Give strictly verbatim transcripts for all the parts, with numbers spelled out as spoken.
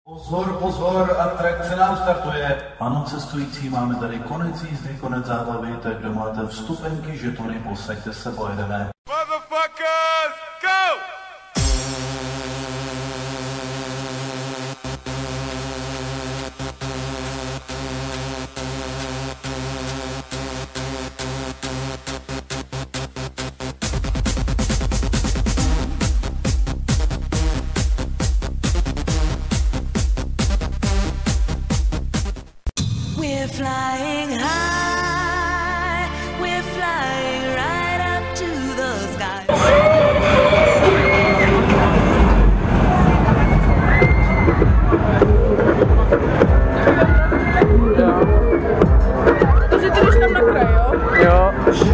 Pozor, pozor, atrakce nám startuje. Ano, cestující, máme tady konec jízdy, konec zábavy, tak kdo máte vstupenky, žetony, posaďte se, pojedeme. Motherfuckers, go! We're flying high, we're flying right up to the sky. To si ty jdeš tam na kraj, jo? Jo.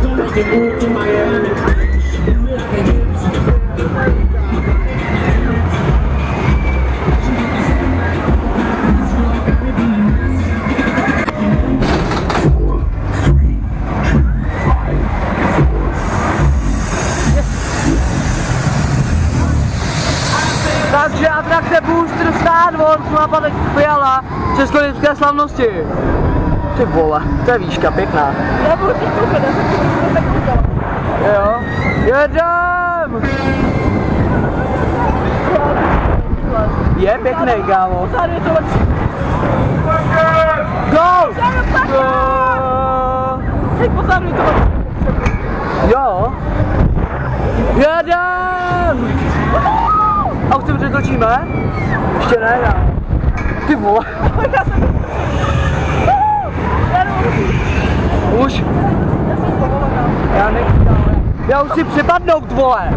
Takže atrakce Booster Star Wars na Patrik Fiala Českolipské slavnosti. Ty vole, to je výška pěkná. Já budu teď koukat, já jsem si tak koukala. Jo, jedem! Je pěkný, kámo. Pořád je to lepší. Go! Go! Teď pořád je to lepší. Jo. Jedem! A už se přetočíme? Ještě ne, já. Ty vole. Já jsem... Já nemůžu. Už? Já jsem zpovolená. Já nechci dále. Já už si připadnout, vole.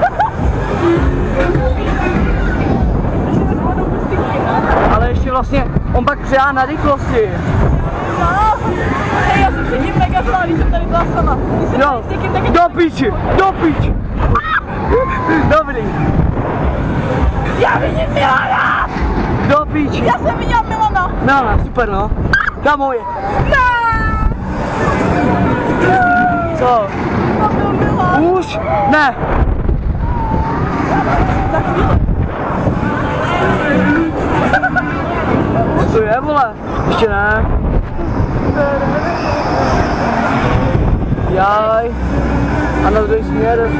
Ale ještě vlastně, on pak přijá na rychlosti. No, hej, já jsem předtím mega zlá, když jsem tady byla sama. Když jsem Jo, s někým taky... do piči, do piči. Dobrý. Já vidím Milana! Do piči. Já jsem viděla Milana! No, super, no. Kamo je. Ne! Co? To byl Milan! Už? Ne. Za chvíli. Co to je, vole? Ještě ne. Jaj. A na druhý směr.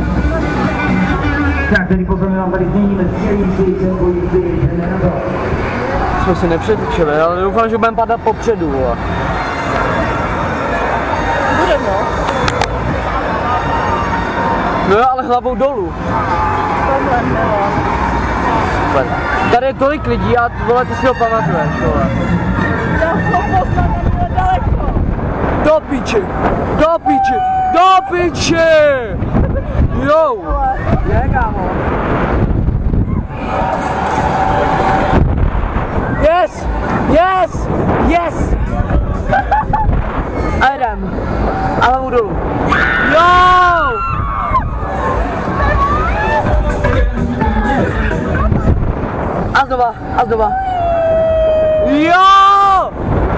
Tak, tady pozorňuji, tady změníme celý svět, bojí svět, nebo. Jsme si nepřetočili, ale doufám, že budeme padat popředu, vole. Budem, no. No jo, ale hlavou dolů. Tohle Milan. Super. Tady je tolik lidí a vole, ty si ho pamatuješ, vole. Já jsem ho poznal, jak bylo daleko. Do piči, do piči, do piči! Jo! Je, kámo. Yes! Yes! Yes! A jdem. A hlavu dolů. Jo! A znova, a znova. Jo!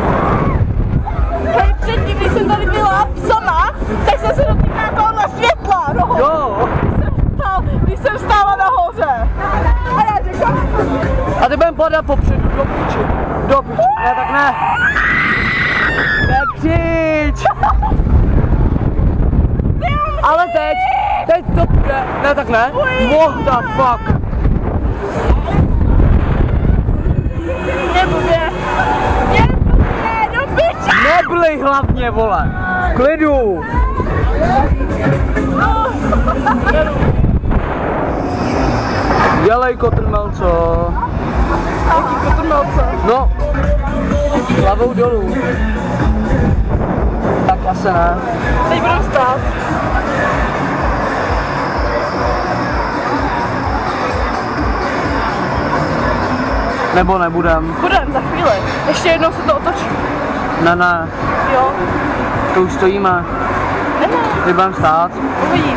Hej, předtím, když jsem tady byla sama, tak jsem se dotýkala tohohle světla, no. Jo! Když jsem stála nahoře. A já říkám... A ty budeme padat popředu, do piči. Do piči. Ne, tak ne. Nekřič. Ale teď, teď to bude. Ne, tak ne. What the fuck. Nebude. Nebude, do piče. Neblej hlavně, vole. V klidu. Dělej kotrmelco. Jaký kotrmelce? No. Hlavou dolů. Tak asi ne. Teď budeme stát. Nebo nebudem. Budem, za chvíli. Ještě jednou se to otočí. Ne, ne. Jo. To už stojíme. Ne, ne. Teď budeme stát. Uvidíš.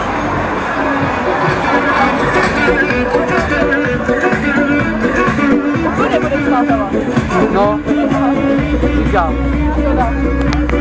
Bude, budem stát, ale. No. Říkám. Jo, dám.